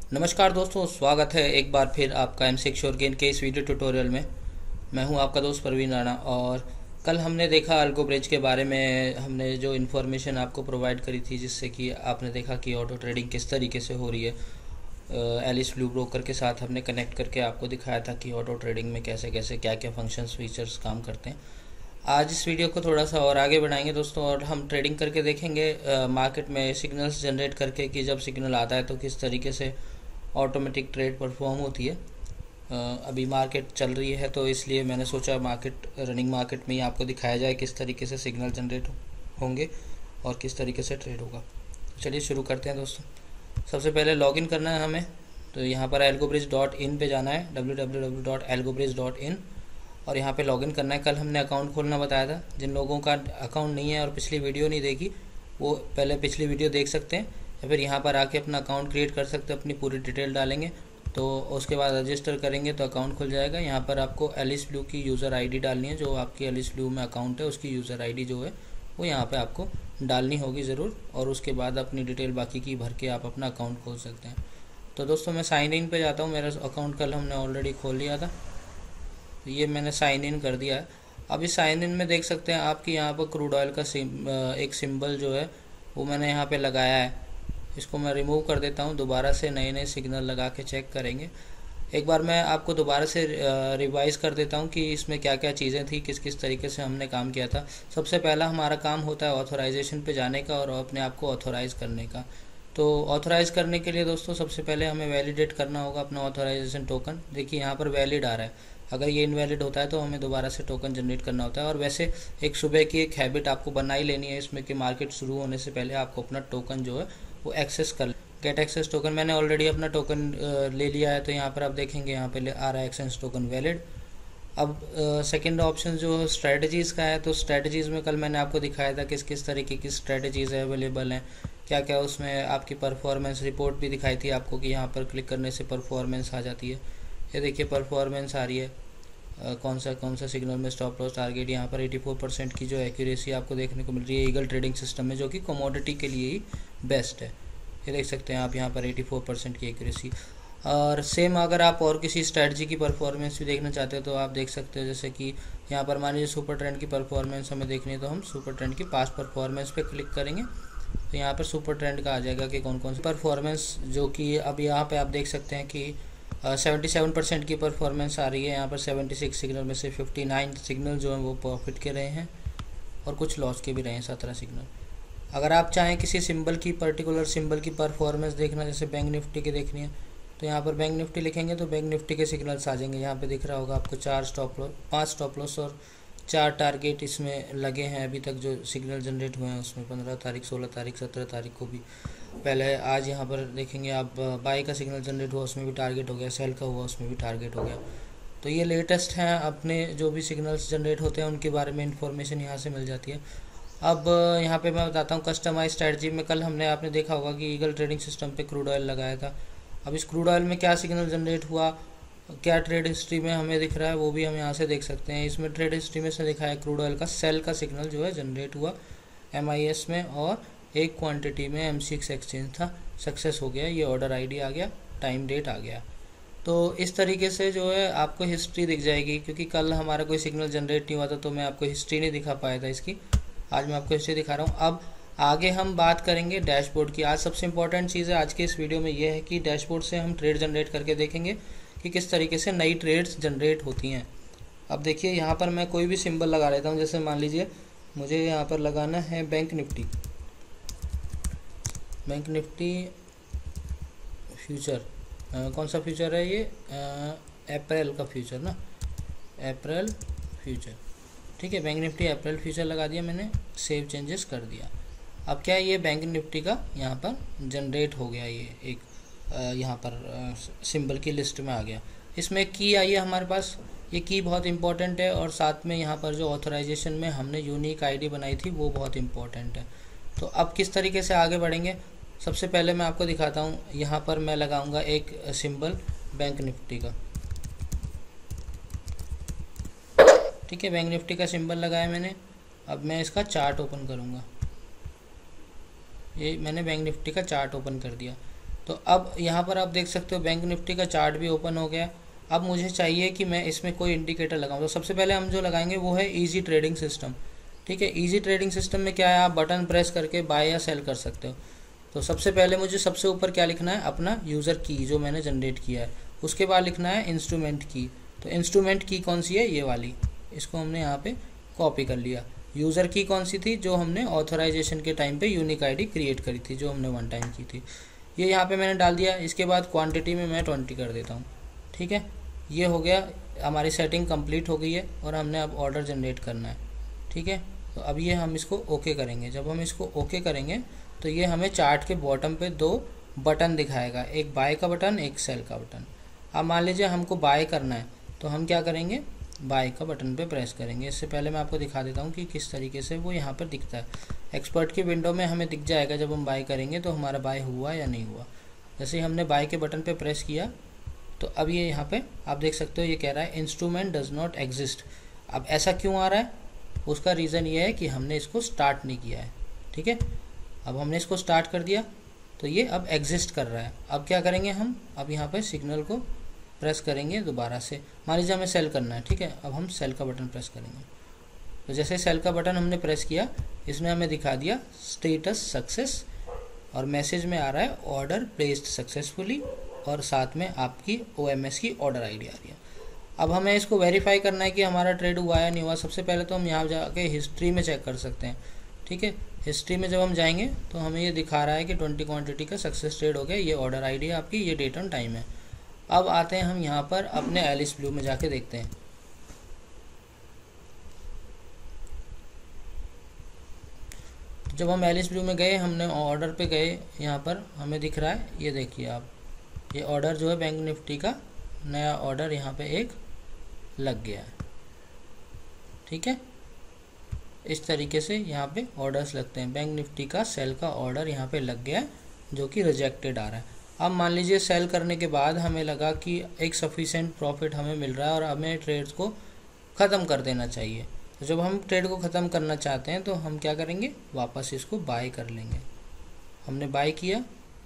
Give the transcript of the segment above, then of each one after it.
नमस्कार दोस्तों, स्वागत है एक बार फिर आपका एमसीक्स श्योर गेन के इस वीडियो ट्यूटोरियल में। मैं हूं आपका दोस्त परवीन राणा। और कल हमने देखा अल्गो ब्रिज के बारे में, हमने जो इन्फॉर्मेशन आपको प्रोवाइड करी थी जिससे कि आपने देखा कि ऑटो ट्रेडिंग किस तरीके से हो रही है। एलिस ब्लू ब्रोकर के साथ हमने कनेक्ट करके आपको दिखाया था कि ऑटो ट्रेडिंग में कैसे कैसे क्या क्या फंक्शंस फीचर्स काम करते हैं। आज इस वीडियो को थोड़ा सा और आगे बढ़ाएंगे दोस्तों, और हम ट्रेडिंग करके देखेंगे मार्केट में सिग्नल्स जनरेट करके कि जब सिग्नल आता है तो किस तरीके से ऑटोमेटिक ट्रेड परफॉर्म होती है। अभी मार्केट चल रही है तो इसलिए मैंने सोचा मार्केट रनिंग मार्केट में ही आपको दिखाया जाए किस तरीके से सिग्नल जनरेट होंगे और किस तरीके से ट्रेड होगा। चलिए शुरू करते हैं दोस्तों। सबसे पहले लॉगिन करना है हमें, तो यहाँ पर algobridge.in पे जाना है, www.algobridge.in, और यहाँ पे लॉगिन करना है। कल हमने अकाउंट खोलना बताया था। जिन लोगों का अकाउंट नहीं है और पिछली वीडियो नहीं देखी वो पहले पिछली वीडियो देख सकते हैं, या फिर यहाँ पर आके अपना अकाउंट क्रिएट कर सकते हैं। अपनी पूरी डिटेल डालेंगे तो उसके बाद रजिस्टर करेंगे तो अकाउंट खुल जाएगा। यहाँ पर आपको एलिस ब्लू की यूज़र आईडी डालनी है, जो आपकी एलिस ब्लू में अकाउंट है उसकी यूज़र आईडी जो है वो यहाँ पे आपको डालनी होगी ज़रूर, और उसके बाद अपनी डिटेल बाकी की भर के आप अपना अकाउंट खोल सकते हैं। तो दोस्तों मैं साइन इन पे जाता हूँ। मेरा अकाउंट कल हमने ऑलरेडी खोल लिया था, तो ये मैंने साइन इन कर दिया है। अब इस साइन इन में देख सकते हैं आपकी यहाँ पर क्रूड ऑयल का एक सिंबल जो है वो मैंने यहाँ पे लगाया है। इसको मैं रिमूव कर देता हूँ, दोबारा से नए नए सिग्नल लगा के चेक करेंगे। एक बार मैं आपको दोबारा से रिवाइज़ कर देता हूँ कि इसमें क्या क्या चीज़ें थी, किस किस तरीके से हमने काम किया था। सबसे पहला हमारा काम होता है ऑथोराइजेशन पे जाने का और अपने आप को ऑथोराइज़ करने का। तो ऑथोराइज़ करने के लिए दोस्तों सबसे पहले हमें वैलिडेट करना होगा अपना ऑथोराइजेशन टोकन। देखिए यहाँ पर वैलिड आ रहा है। अगर ये इनवैलिड होता है तो हमें दोबारा से टोकन जनरेट करना होता है। और वैसे एक सुबह की एक हैबिट आपको बना ही लेनी है इसमें कि मार्केट शुरू होने से पहले आपको अपना टोकन जो है वो एक्सेस कर गेट एक्सेस टोकन। मैंने ऑलरेडी अपना टोकन ले लिया है, तो यहाँ पर आप देखेंगे यहाँ पे आ रहा है एक्सेस टोकन वैलिड। अब सेकंड ऑप्शन जो स्ट्रेटजीज़ का है, तो स्ट्रेटजीज़ में कल मैंने आपको दिखाया था किस किस तरीके की स्ट्रेटजीज़ अवेलेबल हैं, क्या क्या उसमें आपकी परफॉर्मेंस रिपोर्ट भी दिखाई थी आपको कि यहाँ पर क्लिक करने से परफॉर्मेंस आ जाती है। ये देखिए परफॉर्मेंस आ रही है। कौन सा सिग्नल में स्टॉप लॉस टारगेट, यहाँ पर 84% की जो एक्यूरेसी आपको देखने को मिल रही है ईगल ट्रेडिंग सिस्टम में, जो कि कमोडिटी के लिए ही बेस्ट है। ये देख सकते हैं आप यहाँ पर 84% की एक्यूरेसी। और सेम अगर आप और किसी स्ट्रैटेजी की परफॉर्मेंस भी देखना चाहते हो तो आप देख सकते हो, जैसे कि यहाँ पर मान लीजिए सुपर ट्रेंड की परफॉर्मेंस हमें देखनी है, तो हम सुपर ट्रेंड की पास्ट परफॉर्मेंस पे क्लिक करेंगे तो यहाँ पर सुपर ट्रेंड का आ जाएगा कि कौन कौन सी परफॉर्मेंस, जो कि अब यहाँ पे आप देख सकते हैं कि 77% की परफॉर्मेंस आ रही है। यहाँ पर 76 सिग्नल में से 59 सिग्नल जो हैं वो प्रॉफिट के रहे हैं और कुछ लॉस के भी रहे हैं 17 सिग्नल। अगर आप चाहें किसी सिंबल की पर्टिकुलर सिंबल की परफॉर्मेंस देखना, जैसे बैंक निफ्टी की देखनी है, तो यहाँ पर बैंक निफ्टी लिखेंगे तो बैंक निफ्टी के सिग्नल्स आ जाएंगे। यहाँ पे दिख रहा होगा आपको 5 स्टॉप लॉस और 4 टारगेट इसमें लगे हैं अभी तक। जो सिग्नल जनरेट हुए हैं उसमें 15 तारीख, 16 तारीख, 17 तारीख को भी पहले आज यहाँ पर देखेंगे आप बाई का सिग्नल जनरेट हुआ उसमें भी टारगेट हो गया, सेल का हुआ उसमें भी टारगेट हो गया। तो ये लेटेस्ट हैं, अपने जो भी सिग्नल्स जनरेट होते हैं उनके बारे में इंफॉर्मेशन यहाँ से मिल जाती है। अब यहाँ पे मैं बताता हूँ कस्टमाइज स्ट्रेटजी में। कल हमने आपने देखा होगा कि ईगल ट्रेडिंग सिस्टम पे क्रूड ऑयल लगाया था। अब इस क्रूड ऑयल में क्या सिग्नल जनरेट हुआ, क्या ट्रेड हिस्ट्री में हमें दिख रहा है, वो भी हम यहाँ से देख सकते हैं। इसमें ट्रेड हिस्ट्री में से दिखा है क्रूड ऑयल का सेल का सिग्नल जो है जनरेट हुआ MIS में, और एक क्वांटिटी में MCX एक्सचेंज था, सक्सेस हो गया। ये ऑर्डर ID आ गया, टाइम डेट आ गया। तो इस तरीके से जो है आपको हिस्ट्री दिख जाएगी, क्योंकि कल हमारा कोई सिग्नल जनरेट नहीं हुआ था तो मैं आपको हिस्ट्री नहीं दिखा पाया था इसकी। आज मैं आपको हिस्ट्री दिखा रहा हूँ। अब आगे हम बात करेंगे डैशबोर्ड की। आज सबसे इंपॉर्टेंट चीज़ है आज के इस वीडियो में ये है कि डैशबोर्ड से हम ट्रेड जनरेट करके देखेंगे कि किस तरीके से नई ट्रेड्स जनरेट होती हैं। अब देखिए यहाँ पर मैं कोई भी सिंबल लगा लेता हूँ, जैसे मान लीजिए मुझे यहाँ पर लगाना है बैंक निफ्टी फ्यूचर। कौन सा फ्यूचर है ये, अप्रैल का फ्यूचर ना, अप्रैल फ्यूचर। ठीक है, बैंक निफ्टी अप्रैल फ्यूचर लगा दिया मैंने, सेव चेंजेस कर दिया। अब क्या है, ये बैंक निफ्टी का यहाँ पर जनरेट हो गया, ये एक यहाँ पर सिंबल की लिस्ट में आ गया। इसमें की आई है हमारे पास, ये की बहुत इंपॉर्टेंट है, और साथ में यहाँ पर जो ऑथराइजेशन में हमने यूनिक ID बनाई थी वो बहुत इंपॉर्टेंट है। तो अब किस तरीके से आगे बढ़ेंगे, सबसे पहले मैं आपको दिखाता हूँ। यहाँ पर मैं लगाऊंगा एक सिंबल बैंक निफ्टी का। ठीक है, बैंक निफ्टी का सिंबल लगाया मैंने। अब मैं इसका चार्ट ओपन करूँगा। ये मैंने बैंक निफ्टी का चार्ट ओपन कर दिया। तो अब यहाँ पर आप देख सकते हो बैंक निफ्टी का चार्ट भी ओपन हो गया। अब मुझे चाहिए कि मैं इसमें कोई इंडिकेटर लगाऊं। तो सबसे पहले हम जो लगाएंगे वो है इजी ट्रेडिंग सिस्टम। ठीक है, इजी ट्रेडिंग सिस्टम में क्या है, आप बटन प्रेस करके बाय या सेल कर सकते हो। तो सबसे पहले मुझे सबसे ऊपर क्या लिखना है, अपना यूज़र की जो मैंने जनरेट किया है। उसके बाद लिखना है इंस्ट्रूमेंट की। तो इंस्ट्रूमेंट की कौन सी है, ये वाली, इसको हमने यहाँ पे कॉपी कर लिया। यूज़र की कौन सी थी, जो हमने ऑथराइजेशन के टाइम पे यूनिक आईडी क्रिएट करी थी, जो हमने वन टाइम की थी, ये यहाँ पे मैंने डाल दिया। इसके बाद क्वांटिटी में मैं 20 कर देता हूँ। ठीक है, ये हो गया, हमारी सेटिंग कंप्लीट हो गई है और हमने अब ऑर्डर जनरेट करना है। ठीक है, तो अब ये हम इसको ओके करेंगे। जब हम इसको ओके करेंगे तो ये हमें चार्ट के बॉटम पे 2 बटन दिखाएगा, एक बाय का बटन, एक सेल का बटन। अब मान लीजिए हमको बाय करना है तो हम क्या करेंगे, बाय का बटन पे प्रेस करेंगे। इससे पहले मैं आपको दिखा देता हूँ कि किस तरीके से वो यहाँ पर दिखता है। एक्सपर्ट की विंडो में हमें दिख जाएगा जब हम बाय करेंगे तो हमारा बाय हुआ या नहीं हुआ। जैसे ही हमने बाय के बटन पे प्रेस किया तो अब ये यहाँ पे आप देख सकते हो, ये कह रहा है इंस्ट्रूमेंट डज नॉट एग्जिस्ट। अब ऐसा क्यों आ रहा है, उसका रीज़न ये है कि हमने इसको स्टार्ट नहीं किया है। ठीक है, अब हमने इसको स्टार्ट कर दिया तो ये अब एग्जिस्ट कर रहा है। अब क्या करेंगे हम, अब यहाँ पे सिग्नल को प्रेस करेंगे दोबारा से। मान लीजिए हमें सेल करना है, ठीक है, अब हम सेल का बटन प्रेस करेंगे। तो जैसे सेल का बटन हमने प्रेस किया, इसने हमें दिखा दिया स्टेटस सक्सेस और मैसेज में आ रहा है ऑर्डर प्लेस्ड सक्सेसफुली और साथ में आपकी OMS की ऑर्डर आईडी आ रही है। अब हमें इसको वेरीफाई करना है कि हमारा ट्रेड हुआ या नहीं हुआ। सबसे पहले तो हम यहाँ जाके हिस्ट्री में चेक कर सकते हैं। ठीक है, हिस्ट्री में जब हम जाएंगे तो हमें ये दिखा रहा है कि 20 क्वांटिटी का सक्सेस ट्रेड हो गया, ये ऑर्डर आईडी है आपकी, ये डेट ऑन टाइम है। अब आते हैं हम यहाँ पर अपने एलिस ब्लू में जाके देखते हैं। जब हम एलिस ब्लू में गए, हमने ऑर्डर पे गए, यहाँ पर हमें दिख रहा है, ये देखिए आप, ये ऑर्डर जो है बैंक निफ्टी का नया ऑर्डर यहाँ पे एक लग गया है। ठीक है, इस तरीके से यहाँ पे ऑर्डर्स लगते हैं। बैंक निफ्टी का सेल का ऑर्डर यहाँ पे लग गया है जो कि रिजेक्टेड आ रहा है। अब मान लीजिए सेल करने के बाद हमें लगा कि एक सफिशेंट प्रॉफिट हमें मिल रहा है और हमें ट्रेड्स को ख़त्म कर देना चाहिए। तो जब हम ट्रेड को ख़त्म करना चाहते हैं तो हम क्या करेंगे, वापस इसको बाय कर लेंगे। हमने बाय किया,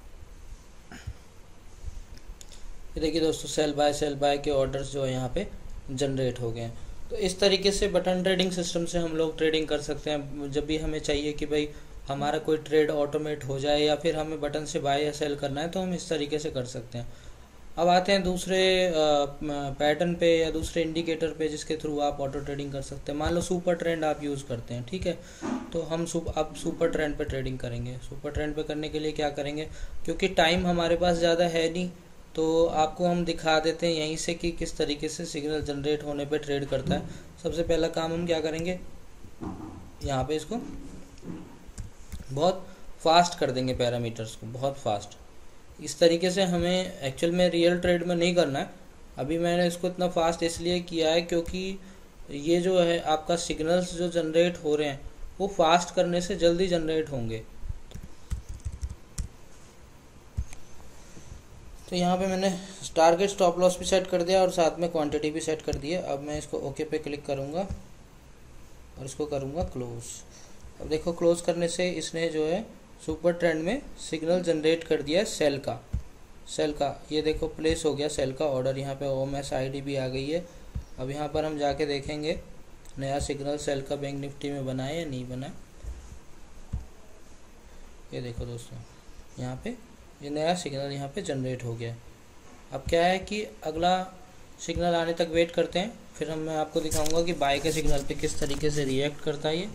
देखिए दोस्तों, सेल बाय के ऑर्डर्स जो है यहाँ पे जनरेट हो गए हैं। तो इस तरीके से बटन ट्रेडिंग सिस्टम से हम लोग ट्रेडिंग कर सकते हैं। जब भी हमें चाहिए कि भाई हमारा कोई ट्रेड ऑटोमेट हो जाए या फिर हमें बटन से बाय या सेल करना है तो हम इस तरीके से कर सकते हैं। अब आते हैं दूसरे पैटर्न पे या दूसरे इंडिकेटर पे जिसके थ्रू आप ऑटो ट्रेडिंग कर सकते हैं। मान लो सुपर ट्रेंड आप यूज़ करते हैं, ठीक है, तो हम अब सुपर ट्रेंड पे ट्रेडिंग करेंगे। सुपर ट्रेंड पे करने के लिए क्या करेंगे, क्योंकि टाइम हमारे पास ज़्यादा है नहीं, तो आपको हम दिखा देते हैं यहीं से कि किस तरीके से सिग्नल जनरेट होने पे ट्रेड करता है। सबसे पहला काम हम क्या करेंगे, यहाँ पे इसको बहुत फास्ट कर देंगे, पैरामीटर्स को बहुत फास्ट। इस तरीके से हमें एक्चुअल में रियल ट्रेड में नहीं करना है। अभी मैंने इसको इतना फास्ट इसलिए किया है क्योंकि ये जो है आपका सिग्नल्स जो जनरेट हो रहे हैं वो फास्ट करने से जल्दी जनरेट होंगे। तो यहाँ पे मैंने टारगेट स्टॉप लॉस भी सेट कर दिया और साथ में क्वांटिटी भी सेट कर दी है। अब मैं इसको ओके पे क्लिक करूँगा और इसको करूँगा क्लोज। अब देखो, क्लोज करने से इसने जो है सुपर ट्रेंड में सिग्नल जनरेट कर दिया है सेल का। ये देखो प्लेस हो गया सेल का ऑर्डर, यहाँ पे OMS आईडी भी आ गई है। अब यहाँ पर हम जाके देखेंगे नया सिग्नल सेल का बैंक निफ्टी में बना है या नहीं बना। ये देखो दोस्तों, यहाँ पे ये नया सिग्नल यहाँ पे जनरेट हो गया। अब क्या है कि अगला सिग्नल आने तक वेट करते हैं, फिर मैं आपको दिखाऊंगा कि बाय के सिग्नल पे किस तरीके से रिएक्ट करता है। ये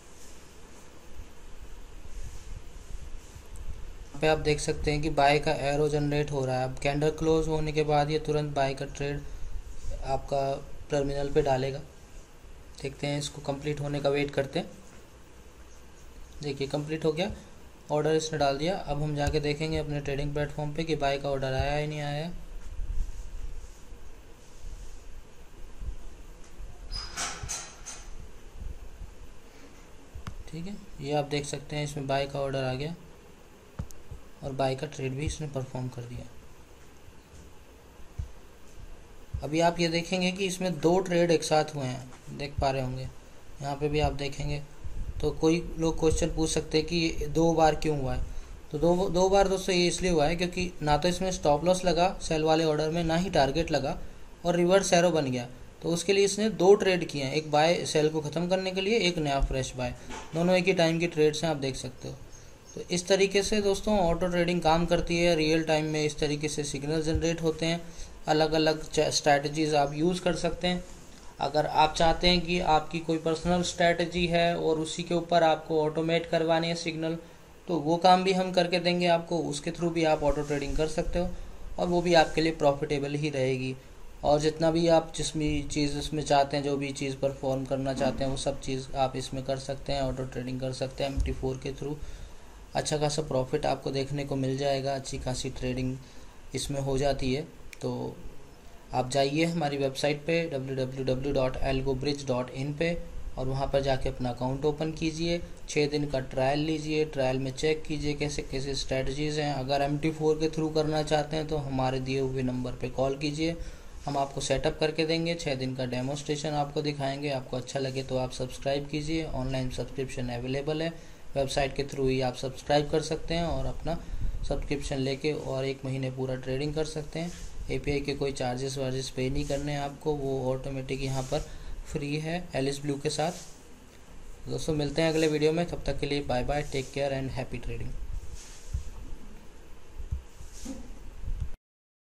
यहाँ पे आप देख सकते हैं कि बाय का एरो जनरेट हो रहा है। अब कैंडल क्लोज होने के बाद ये तुरंत बाय का ट्रेड आपका टर्मिनल पे डालेगा। देखते हैं, इसको कंप्लीट होने का वेट करते हैं। देखिए कंप्लीट हो गया, ऑर्डर इसने डाल दिया। अब हम जाके देखेंगे अपने ट्रेडिंग प्लेटफॉर्म पे कि बाय का ऑर्डर आया है नहीं आया। ठीक है, ये आप देख सकते हैं इसमें बाय का ऑर्डर आ गया और बाय का ट्रेड भी इसने परफॉर्म कर दिया। अभी आप ये देखेंगे कि इसमें 2 ट्रेड एक साथ हुए हैं, देख पा रहे होंगे। यहाँ पे भी आप देखेंगे तो कोई लोग क्वेश्चन पूछ सकते हैं कि 2 बार क्यों हुआ है। तो दो बार दोस्तों ये इसलिए हुआ है क्योंकि ना तो इसमें स्टॉप लॉस लगा सेल वाले ऑर्डर में, ना ही टारगेट लगा, और रिवर्स एरो बन गया। तो उसके लिए इसने 2 ट्रेड किए हैं, एक बाय सेल को ख़त्म करने के लिए, एक नया फ्रेश बाय। दोनों एक ही टाइम की ट्रेड्स हैं, आप देख सकते हो। तो इस तरीके से दोस्तों ऑटो ट्रेडिंग काम करती है। रियल टाइम में इस तरीके से सिग्नल जनरेट होते हैं। अलग अलग स्ट्रैटेजीज आप यूज़ कर सकते हैं। अगर आप चाहते हैं कि आपकी कोई पर्सनल स्ट्रैटेजी है और उसी के ऊपर आपको ऑटोमेट करवाने हैं सिग्नल, तो वो काम भी हम करके देंगे आपको। उसके थ्रू भी आप ऑटो ट्रेडिंग कर सकते हो और वो भी आपके लिए प्रॉफिटेबल ही रहेगी। और जितना भी आप जिस भी चीज़ इसमें चाहते हैं, जो भी चीज़ परफॉर्म करना चाहते हैं, वो सब चीज़ आप इसमें कर सकते हैं। ऑटो ट्रेडिंग कर सकते हैं MT4 के थ्रू। अच्छा खासा प्रॉफिट आपको देखने को मिल जाएगा, अच्छी खासी ट्रेडिंग इसमें हो जाती है। तो आप जाइए हमारी वेबसाइट पे www.algobridge.in पे और वहाँ पर जाके अपना अकाउंट ओपन कीजिए। 6 दिन का ट्रायल लीजिए, ट्रायल में चेक कीजिए कैसे कैसे स्ट्रेटजीज़ हैं। अगर MT4 के थ्रू करना चाहते हैं तो हमारे दिए हुए नंबर पे कॉल कीजिए, हम आपको सेटअप करके देंगे। 6 दिन का डेमोस्ट्रेशन आपको दिखाएंगे। आपको अच्छा लगे तो आप सब्सक्राइब कीजिए। ऑनलाइन सब्सक्रिप्शन अवेलेबल है, वेबसाइट के थ्रू ही आप सब्सक्राइब कर सकते हैं और अपना सब्सक्रिप्शन लेके और 1 महीने पूरा ट्रेडिंग कर सकते हैं। API के कोई चार्जेस वार्जेस पे नहीं करने हैं आपको, वो ऑटोमेटिक यहाँ पर फ्री है एलिस ब्लू के साथ। दोस्तों मिलते हैं अगले वीडियो में, तब तक के लिए bye bye, take care and happy trading.